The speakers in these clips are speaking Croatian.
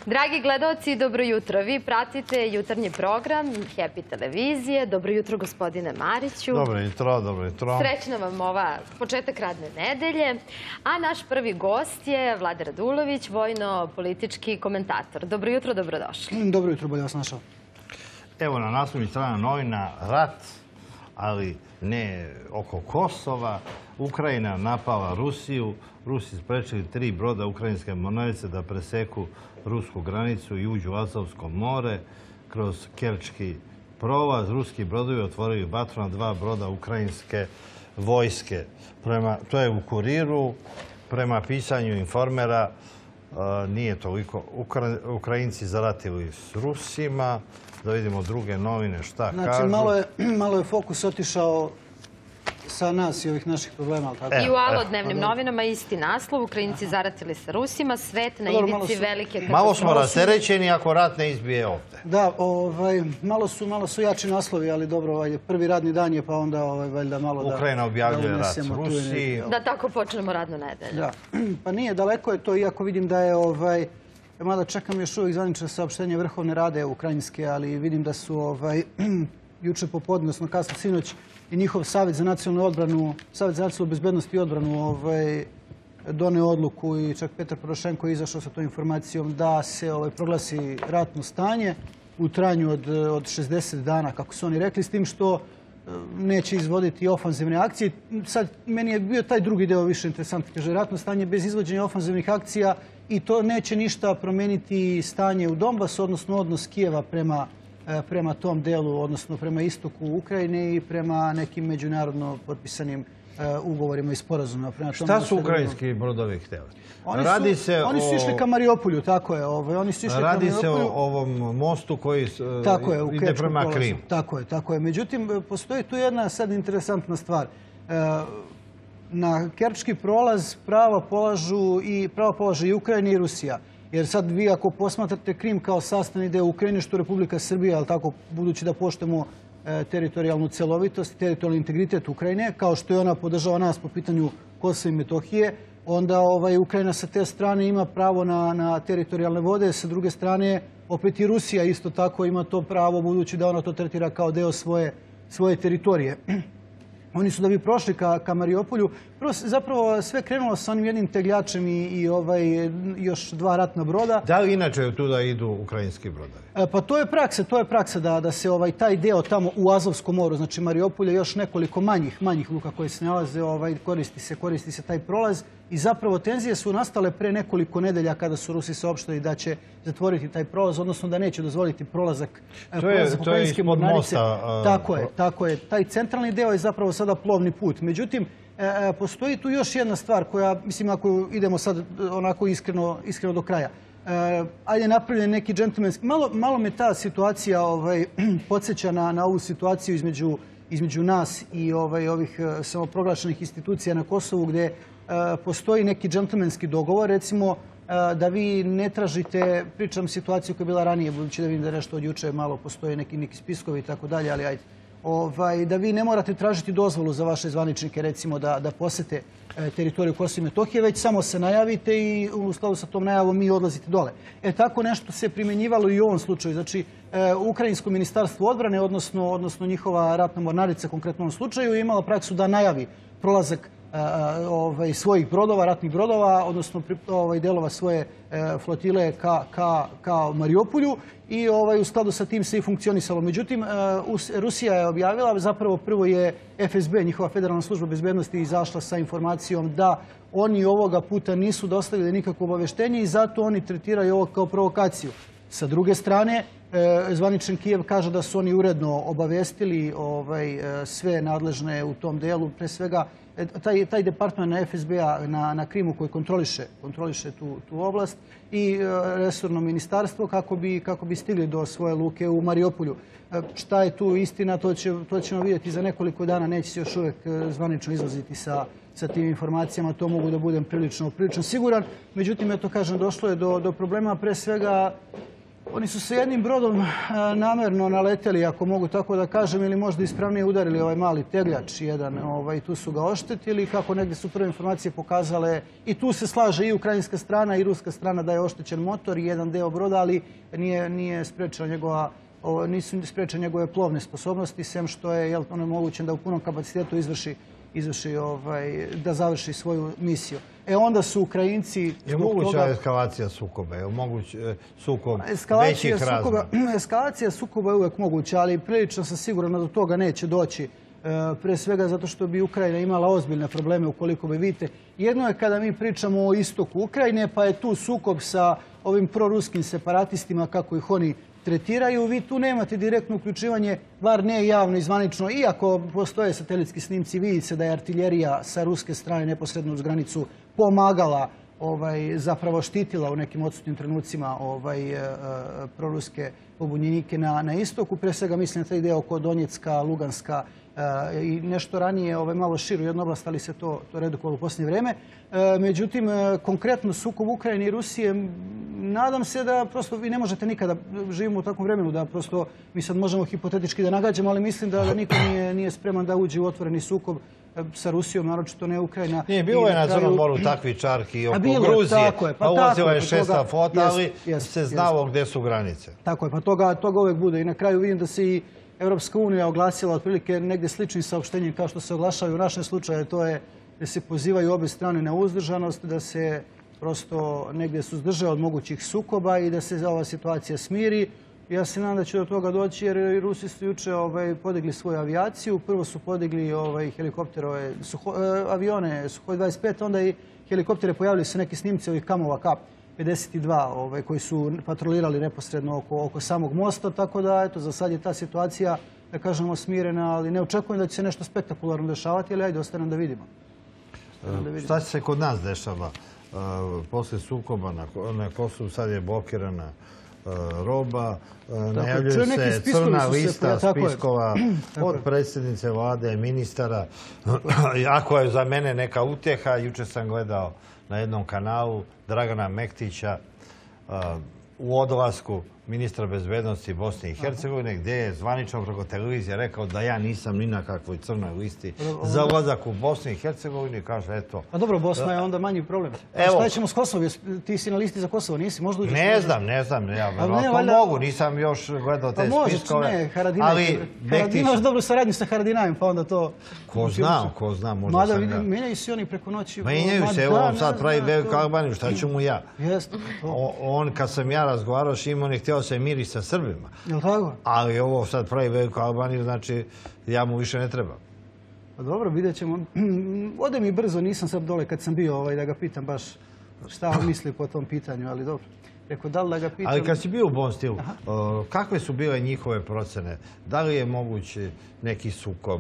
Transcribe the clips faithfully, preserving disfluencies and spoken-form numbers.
Dragi gledaoci, dobro jutro. Vi pratite jutarnji program Happy televizije. Dobro jutro, gospodine Mariću. Dobro jutro, dobro jutro. Srećna vam ova početak radne nedelje. A naš prvi gost je Vlada Radulović, vojno-politički komentator. Dobro jutro, dobrodošli. Dobro jutro, bolje vas našao. Evo na naslovnoj strani novina rat, ali ne oko Kosova. Ukrajina napala Rusiju. Rusi sprečili tri broda ukrajinske mornarice da preseku rusku granicu i uđu u Azovsko more kroz Kerčki prolaz. Ruski brodovi otvorili vatru na dva broda ukrajinske vojske. To je u Kuriru. Prema pisanju Informera nije toliko. Ukrajinci zaratili s Rusima. Da vidimo druge novine šta kažu. Znači, malo je fokus otišao sa nas i ovih naših problema. I u alodnevnim novinama isti naslov. Ukrajinci zaratili sa Rusima, svet na ivici velike katastrofe. Malo smo rasterećeni ako rat ne izbije ovdje. Da, malo su jači naslovi, ali dobro, prvi radni dan je pa onda valjda malo da... Ukrajina objavljuje rat s Rusiji. Da tako počnemo radnu nedelju. Da, pa nije, daleko je to, iako vidim da je ovaj... Mada čekam još uvijek zvanično saopštenje Vrhovne rade ukrajinske, ali vidim da su juče popodne, odnosno kasno sinoć, i njihov Savjet za nacionalnu odbranu, Savjet za nacionalnu bezbednost i odbranu doneo odluku i čak Petar Porošenko je izašao sa tom informacijom da se proglasi ratno stanje u trajanju od šezdeset dana, kako su oni rekli, s tim što neće izvoditi ofanzivne akcije. Sad, meni je bio taj drugi deo više interesantno. Kaže, ratno stanje bez izvođenja ofanzivnih akcija i to neće ništa promeniti stanje u Donbasu, odnosno odnos Kijeva prema tom delu, odnosno prema istoku Ukrajine i prema nekim međunarodno potpisanim ugovorima i sporazumima. Šta su ukrajinski brodovi htjeli? Oni su išli ka Mariupolju, tako je. Radi se o ovom mostu koji ide prema Krimu. Tako je, tako je. Međutim, postoji tu jedna sad interesantna stvar. Na Kerčki prolaz prava polažu i prava polaže i Ukrajina i Rusija. Jer sad vi ako posmatrate Krim kao sastavni deo Ukrajine, što Republika Srbija, ali tako, budući da poštujemo teritorijalnu celovitost, teritorijalni integritet Ukrajine, kao što je ona podržava nas po pitanju Kosova i Metohije, onda Ukrajina sa te strane ima pravo na teritorijalne vode, sa druge strane opet i Rusija isto tako ima to pravo, budući da ona to tretira kao deo svoje teritorije. Oni su da bi prošli ka Mariupolju. Prvo, zapravo sve krenulo sa onim jednim tegljačem i još dva ratna broda. Da li inače tu da idu ukrajinski brodovi? Pa to je praksa, to je praksa da se taj deo tamo u Azovskom moru, znači Mariupolje, još nekoliko manjih, manjih luka koje se nalaze, koristi se, koristi se taj prolaz. I zapravo tenzije su nastale pre nekoliko nedelja kada su Rusi saopštili da će zatvoriti taj prolaz, odnosno da neće dozvoliti prolazak ukrajinske mornarice. Tako je, tako je. Taj centralni deo je zapravo sada plovni put. Međutim, postoji tu još jedna stvar koja, mislim, ako idemo sad onako iskreno do kraja, ajde napravljen neki džentlmenski, malo me ta situacija podsjeća na ovu situaciju između nas i ovih samoproglašenih institucija na Kosovu, gdje postoji neki džentlmenski dogovor, recimo da vi ne tražite, pričam situaciju koja je bila ranije, budući da vidim da nešto od juče malo postoje neki spiskovi i tako dalje, ali ajde, da vi ne morate tražiti dozvolu za vaše zvaničnike, recimo da posete teritoriju Kosova i Metohije, već samo se najavite i u skladu sa tom najavom mi odlazite dole. E tako nešto se primjenjivalo i u ovom slučaju. Znači, Ukrajinsko ministarstvo odbrane, odnosno njihova ratna mornarica, konkretno u ovom slučaju, je imala praksu da najavi prolazak svojih brodova, ratnih brodova, odnosno delova svoje flotile ka Mariupolju i u skladu sa tim se i funkcionisalo. Međutim, Rusija je objavila, zapravo prvo je F S B, njihova federalna služba bezbednosti, izašla sa informacijom da oni ovoga puta nisu dostavili nikakvo obaveštenje i zato oni tretiraju ovo kao provokaciju. Sa druge strane, zvaničan Kijev kaže da su oni uredno obavestili sve nadležne u tom delu, pre svega taj departman na F S B-a na Krimu koji kontroliše tu oblast i resorno ministarstvo kako bi stigli do svoje luke u Mariupolju. Šta je tu istina, to ćemo vidjeti za nekoliko dana, neće se još uvijek zvanično izlaziti sa tim informacijama, to mogu da budem prilično siguran. Međutim, eto kažem, došlo je do problema, pre svega Oni su se jednim brodom namjerno naleteli, ako mogu tako da kažem, ili možda ispravnije udarili ovaj mali tegljač jedan. Ovaj, tu su ga oštetili, kako negdje su prve informacije pokazale. I tu se slaže i ukrajinska strana i ruska strana da je oštećen motor i jedan deo broda, ali nije, nije sprečena njegova, o, nisu sprečene njegove plovne sposobnosti, sem što je jel, ono moguće da u punom kapacitetu izvrši, izvrši ovaj, da završi svoju misiju. E onda su Ukrajinci... Je moguća toga... eskalacija sukoba? Je moguć sukob većih razmjera? Eskalacija sukoba je uvijek moguća, ali prilično sam siguran da do toga neće doći. Pre svega zato što bi Ukrajina imala ozbiljne probleme ukoliko bi vidite. Jedno je kada mi pričamo o istoku Ukrajine, pa je tu sukob sa ovim proruskim separatistima, kako ih oni tretiraju. Vi tu nemate direktno uključivanje, bar ne javno i zvanično, iako postoje satelitski snimci, vidi se da je artiljerija sa ruske strane neposredno uz granicu pomagala, ovaj, zapravo štitila u nekim odsutnim trenucima ovaj, e, proruske pobunjenike na, na istoku. Pre svega mislim na taj deo oko Donjecka, Luganska e, i nešto ranije ovaj, malo širu jednu oblast, ali se to, to redukovalo u posljednje vrijeme. E, međutim, e, konkretno sukob Ukrajine i Rusije, nadam se da prosto vi ne možete nikada, živimo u takvom vremenu, da prosto mi sad možemo hipotetički da nagađamo, ali mislim da, da niko nije, nije spreman da uđe u otvoreni sukob sa Rusijom, naročito ne Ukrajina. Nije, bilo je na Crnom moru takvi čarki oko Gruzije, pa ulazila je šesta flota, ali se znalo gdje su granice. Tako je, pa toga, toga uvijek bude. I na kraju vidim da se i Europska unija oglasila otprilike negdje sličnim saopštenjem kao što se oglašavaju u našem slučaju. To je da se pozivaju obje strane na uzdržanost, da se prosto negdje suzdrže od mogućih sukoba i da se ova situacija smiri. Ja se nadam da će do toga doći jer i Rusi su juče ovaj, podigli svoju avijaciju. Prvo su podigli ovaj, helikopterove, suho, avione Suhoj dvadeset pet, onda i helikoptere pojavili se neki snimci ovih kamova K pedeset dva ovaj, koji su patrolirali neposredno oko, oko samog mosta. Tako da, eto, za sad je ta situacija, da kažemo, smirena, ali ne očekujem da će se nešto spektakularno dešavati, ali ajde, ostanem da vidimo. Ostanem da vidimo. Šta će se kod nas dešava? Uh, poslije sukoba na, na Kosovu sad je blokirana roba, najavljuje se crna lista spiskova od predsjednice vlade, ministara. Ako je za mene neka utjeha, juče sam gledao na jednom kanalu Dragana Mektića u odlasku ministra bezbednosti Bosne i Hercegovine, gdje je zvanično preko televizije rekao da ja nisam ni na kakvoj crnoj listi za ulazak u Bosnu i Hercegovinu i kaže, eto... A dobro, Bosna je onda manji problem. Evo, šta ćemo s Kosovom? Ti si na listi za Kosovo, nisi? Možda uđeš? Ne znam, ne znam. Ja verovatno mogu, nisam još gledao te spiskove. Pa možeš, ne, Haradinaj. Imaš dobru saradnju sa Haradinajem, pa onda to... Ko zna, ko zna, možda sam ga... Menjaju se oni preko noći. Menjaju se, evo on sad pravi veliku Albaniju, šta ću mu ja? On, kad sam ja razgovarao s njim, on je htio se miri sa Srbima. Jel' tako? Ali ovo sad pravi veliku Albaniju, znači ja mu više ne treba. Pa dobro, vidjet ćemo. Ode mi brzo, nisam sad dole kad sam bio ovaj, da ga pitam baš šta on misli po tom pitanju, ali dobro. Rekao, da li da ga pitam... Ali kad si bio u Bon stilu, kakve su bile njihove procene? Da li je mogući neki sukob?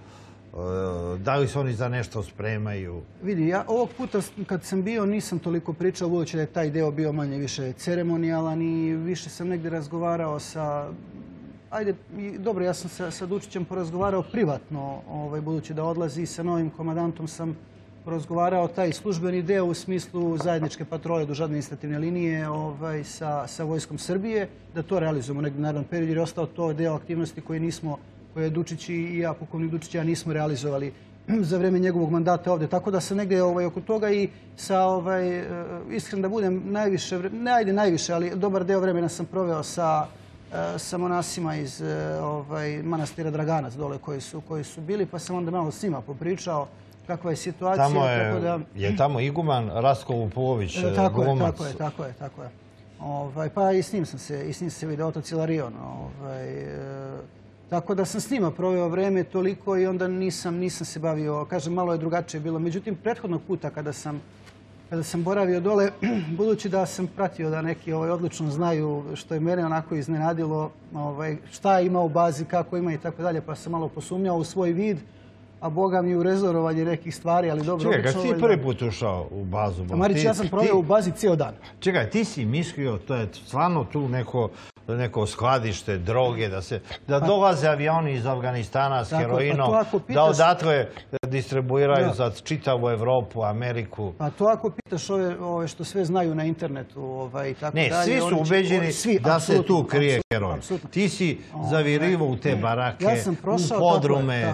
Da li se oni za nešto spremaju? Vidi, ja ovog puta kad sam bio nisam toliko pričao, budući da je taj deo bio manje više ceremonijalan i više sam negdje razgovarao sa... Ajde, dobro, ja sam sa, sa Dučićem porazgovarao privatno, ovaj, budući da odlazi i sa novim komandantom sam porazgovarao taj službeni deo u smislu zajedničke patrole duž administrativne linije ovaj, sa, sa Vojskom Srbije, da to realizujemo negdje narednom periodu jer je ostao to deo aktivnosti koje nismo koje Dučić i ja, pukovnik Dučić, ja nismo realizovali za vrijeme njegovog mandata ovdje. Tako da sam negdje ovaj, oko toga i sa, ovaj, iskren da budem, najviše, ne ajde najviše, ali dobar deo vremena sam proveo sa, sa monasima iz ovaj, manastira Draganac dole koji su, koji su bili, pa sam onda malo s njima popričao kakva je situacija. Tamo je, tako da, je tamo iguman Rastko Vupović, tako glumac. Je, tako je, tako je, tako je. Ovaj, pa i s njim sam se, i s njim se vidio, otac Ilarion. Ovaj, Tako da sam s njima proveo vreme toliko i onda nisam, nisam se bavio, kažem, malo je drugačije bilo. Međutim, prethodnog puta kada sam, kada sam boravio dole, budući da sam pratio da neki ovaj, odlično znaju što je mene onako iznenadilo, ovaj, šta ima u bazi, kako ima i tako dalje, pa sam malo posumnjao u svoj vid, a Boga mi u rezorovanje nekih stvari, ali dobro... Čekaj, kad si prvi put ušao u bazu... Marić, ja sam proveo u bazi cijel dan. Čekaj, ti si mislio, to je stvarno tu neko neko skladište, droge, da se da dolaze avioni iz Afganistana s heroinom, da odatle distribuiraju za čitavu Evropu, Ameriku. Pa to ako pitaš ove što sve znaju na internetu i tako dalje... Ne, svi su ubeđeni da se tu krije heroj. Ti si zavirivo u te barake, u podrume.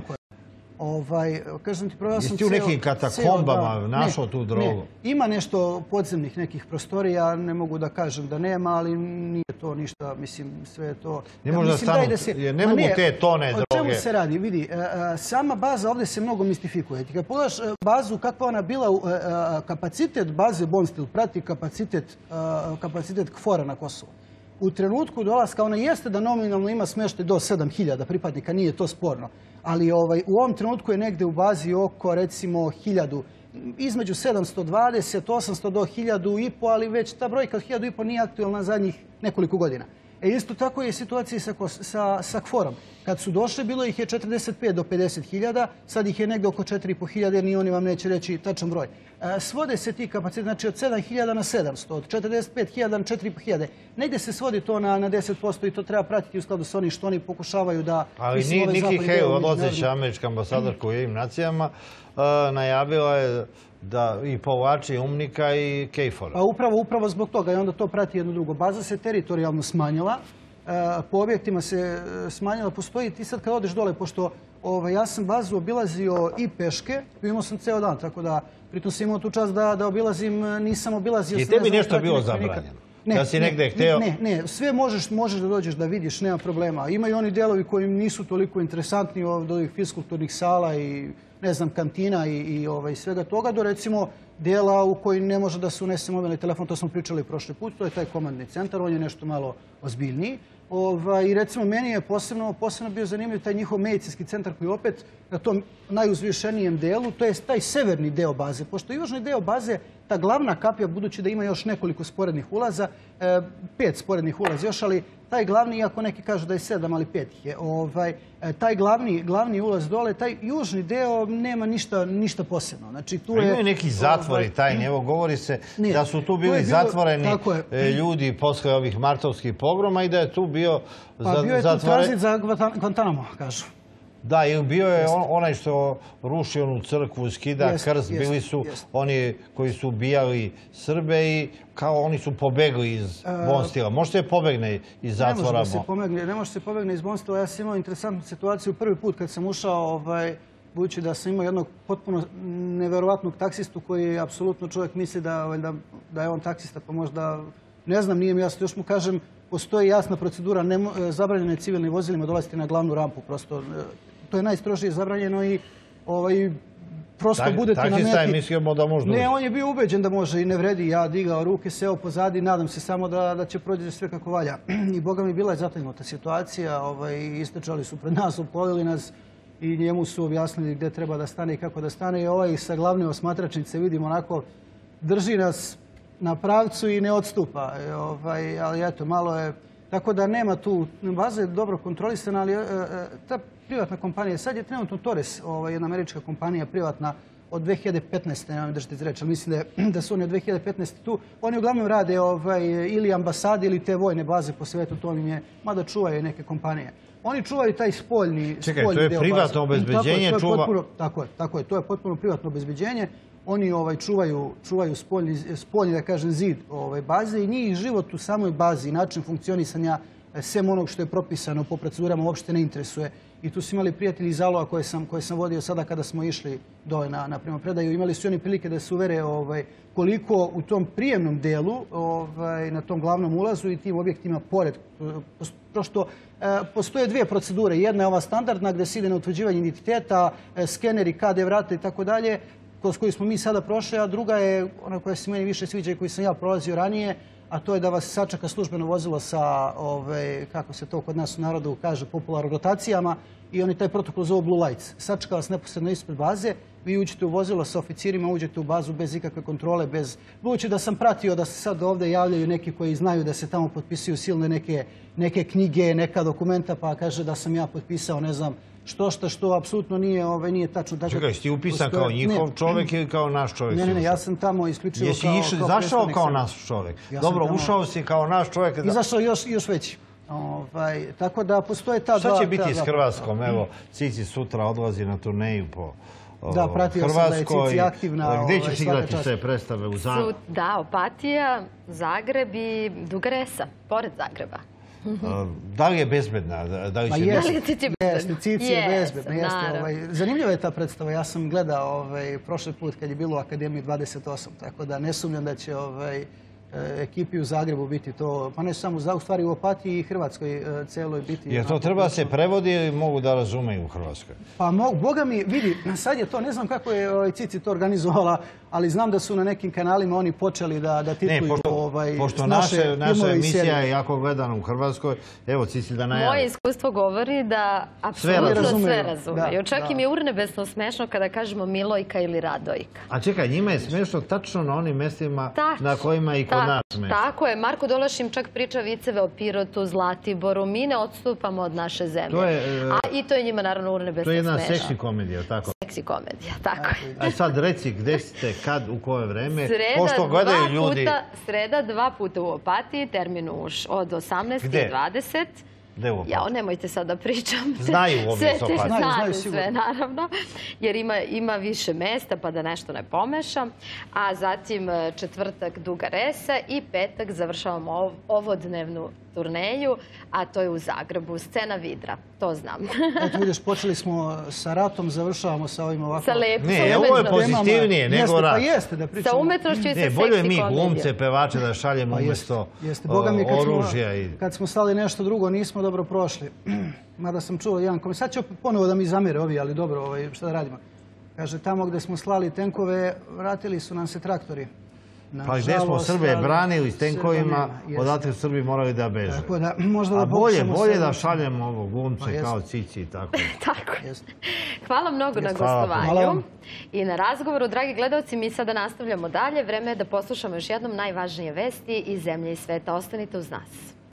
Kažem ti, prvo ja sam... Jesi ti u nekim katakombama našao tu drogu? Ima nešto podzemnih nekih prostorija, ne mogu da kažem da nema, ali nije to ništa, mislim, sve je to... Ne može da stanu, ne mogu te tone droge. O čemu se radi? Vidi, sama baza ovdje se mnogo mistifikuje. Ti kad pogledaš bazu, kakva ona bila, kapacitet baze Bonstil prati kapacitet KFOR-a na Kosovu. U trenutku dolaska, ona jeste da nominalno ima smještaj do sedam hiljada pripadnika, nije to sporno. Ali u ovom trenutku je negdje u bazi oko, recimo, hiljadu, između sedamsto dvadeset, osamsto do hiljadu i po, ali već ta brojka od hiljadu i po nije aktualna zadnjih nekoliko godina. E isto tako je situacija sa KFOR-om. Kad su došli, bilo ih je četrdeset pet do pedeset hiljada, sad ih je negdje oko četiri i po hiljade, jer ni oni vam neće reći tačan broj. Svode se ti kapaciteti, znači od sedam hiljada na sedamsto, od četrdeset pet hiljada na četiri i po hiljade. Negdje se svodi to na deset posto i to treba pratiti u skladu s onim što oni pokušavaju da... Ali Nikki Haley, odlazeća američka ambasadorka u Ujedinjenim nacijama, najavila je da i povlači UMNIK-a i KFOR-a. Upravo, upravo zbog toga i onda to prati jedno drugo. Baza se teritorijalno smanjila, po objektima se smanjila, postoji ti sad kad odeš dole, pošto ja sam bazu obilazio i peške, imao sam ceo dan, tako da pritom sam imao tu čast da obilazim, nisam obilazio... I tebi nešto bilo zabranjeno? Da si negde hteo... Ne, ne, sve možeš da dođeš da vidiš, nema problema. Imaju oni delovi koji nisu toliko interesantni od ovih fiskulturnih sala i ne znam, kantina i svega toga, do recimo dela u koji ne može da se unese mobilni telefon, to smo pričali prošli put, to je taj komandni centar, on je nešto malo ozbiljniji. I recimo meni je posebno bio zanimljiv taj njihov medicinski centar koji opet na tom najuzvišenijem delu, to je taj severni deo baze, pošto južni deo baze, ta glavna kapija, budući da ima još nekoliko sporednih ulaza, pet sporednih ulaza još, ali taj glavni, iako neki kažu da je sedam, ali pet ih je, taj glavni ulaz dole, taj južni deo nema ništa posebno. Imaju neki zatvori tajni, evo govori se da su tu bili zatvoreni ljudi posle ovih martovskih pogroma i da je tu bio zatvoren... Pa bio je tu tranzit za Guantanamo, kažu. Da, i bio je onaj što ruši onu crkvu, skida krst, bili su oni koji su ubijali Srbe i kao oni su pobegli iz Bonstila. Može se pobegne iz zatvora? Ne može se pobegne iz Bonstila. Ja sam imao interesantnu situaciju prvi put kad sam ušao, budući da sam imao jednog potpuno neverovatnog taksistu koji apsolutno čovjek misli da je on taksista, pa možda, ne znam, nije mi jasno, još mu kažem, postoji jasna procedura, zabranjeno je civilnim vozilima dolaziti na glavnu rampu, prosto to je najstrožije zabranjeno i prosto budete na meti. Taksista je mislimo da može doći. Ne, on je bio ubeđen da može i ne vredi. Ja digao ruke, seo pozadi, nadam se samo da će prođe sve kako valja. I boga mi bila je zategnuta situacija, istrčali su pred nas, opkolili nas i njemu su objasnili gdje treba da stane i kako da stane. I ovaj sa glavne osmatračnice vidim onako drži nas na pravcu i ne odstupa. Ali eto, malo je... Tako da nema tu, baza je dobro kontrolisana, ali ta privatna kompanija, sad je trenutno Torres, jedna američka kompanija privatna od dve hiljade petnaeste. Nemam držite izreći, ali mislim da su oni od dve hiljade petnaeste tu. Oni uglavnom rade ili ambasade ili te vojne baze po svetu, to im je, mada čuvaju neke kompanije. Oni čuvaju taj spoljni deo baze. Čekaj, to je privatno obezbeđenje čuva? Tako je, tako je, to je potpuno privatno obezbeđenje. Oni čuvaju spoljni, da kažem, zid baze i njih život u samoj bazi i način funkcionisanja sem onog što je propisano po procedurama uopšte ne interesuje. I tu su imali prijatelji iz Alova koje sam vodio sada kada smo išli dole na primopredaju. Imali su oni prilike da se uvere koliko u tom prijemnom delu, na tom glavnom ulazu i tim objektima pored. Prosto postoje dvije procedure. Jedna je ova standardna gde se ide na utvrđivanje identiteta, skeneri, K D vrata i tako dalje, kroz koju smo mi sada prošli, a druga je ona koja se meni više sviđa i koju sam ja prolazio ranije, a to je da vas sačeka službeno vozilo sa, kako se to kod nas u narodu kaže, popularno rotacijama i oni taj protokol zovu Blue Lights. Sačeka vas neposredno ispred baze, vi uđete u vozilo sa oficirima, uđete u bazu bez ikakve kontrole, bez... Budući da sam pratio da se sad ovdje javljaju neki koji znaju da se tamo potpisuju silne neke knjige, neka dokumenta, pa kaže da sam ja potpisao, ne znam, što što što apsolutno nije tačno. Čekaj, si ti upisan kao njihov čovjek ili kao naš čovjek? Ne, ne, ne, ja sam tamo isključivo kao... Jesi zašao kao naš čovjek? Dobro, ušao si kao naš čovjek... Izašao još veći. Ovaj, tako da postoje ta dva... Šta će biti ta s dva- Hrvatskom? Evo, Cici sutra odlazi na turneju po o, Da, pratio sam da je Hrvatskoj. Cici aktivna, Gdje ovaj, ćeš svaka igrati čast. sve predstave u Zagrebu? Su, da, Opatija, Zagreb i Duga Resa, pored Zagreba. Da li je bezbedna? Da li Ma će jeste, Da li je Cici bezbedna? jeste, Cici je Jesam, bezbedna. Jeste, naravno. ovaj, zanimljiva je ta predstava. Ja sam gledao ovaj, prošli put kad je bilo u Akademiji dvadeset osam, tako da ne sumnjam da će ovaj, ekipi u Zagrebu biti to, pa ne samo u stvari u Opatiji i Hrvatskoj e, celoj biti. Jer to onako treba se prilično- prevodi ili mogu da razumeju u Hrvatskoj? Pa mo- Boga mi, vidi, sad je to, ne znam kako je ovaj, Cici to organizovala, ali znam da su na nekim kanalima oni počeli da, da titluju Ne, pošto, ovaj, pošto naše naše, naša filmove i emisija serije. je jako gledana u Hrvatskoj, evo Cici da najavi. Moje iskustvo govori da apsolutno sve razumeju. razumeju. Da, Čak da. im je urnebesno smešno kada kažemo Milojka ili Radojka. A čekaj, njima je smešno tačno na onim mjestima Tačno. na kojima i kod Ta- nas smešno. Tako je. Marko Dolaš im čak priča viceve o Pirotu, Zlatiboru. Mi ne odstupamo od naše zemlje. To je, e, A i to je njima naravno urnebesno To je jedna smešno. seksi komedija, tako? Seksi komedija, tako je. A sad reci gdje ste, kad, u koje vreme, Sreda pošto gledaju dva ljudi... puta, sreda dva puta u Opatiji, termin už od osamnaest Gde? i dvadeset. Gde u Opatiji? Ja, nemojte sad da pričam. Znaju ovi Sve iz te Opatije. Znaju, znaju znaju sve, sigurno. naravno. Jer ima, ima više mesta, pa da nešto ne pomešam. A zatim e, četvrtak Duga Resa i petak završavamo ov- ovodnevnu turneju, a to je u Zagrebu. Scena Vidra, to znam. Eto vidiš, počeli smo sa ratom, završavamo sa ovim ovako... Sa lepom, Ne, sa ovo je umetnošću. pozitivnije nego Jeste, rat. Pa jeste da pričamo. Sa umetnošću i sa Ne, seksi bolje je mi komedijom. glumce, pevače da šaljemo Pa jeste, umjesto jeste. Boga mi, kad smo, oružja. I... kad smo stali nešto drugo, nismo dobro prošli. Mada sam čuo jedan komentar. Sad će opet ponovo da mi zamere ovi, ali dobro, ovaj, šta da radimo? Kaže, tamo gdje smo slali tenkove, vratili su nam se traktori. Pa gdje smo Nažalost, Srbe ali branili s Srba tenkovima, nema, jeste. odatle su Srbi morali da beže. Tako da, možda da A bolje, pokušamo bolje sad- da šaljemo ovo glumce Pa jeste. kao Cici i tako. Tako je. Jeste. Hvala mnogo na Hvala. gostovanju Hvala vam. i na razgovoru. Dragi gledalci, mi sada nastavljamo dalje. Vreme je da poslušamo još jednom najvažnije vesti iz zemlje i sveta. Ostanite uz nas.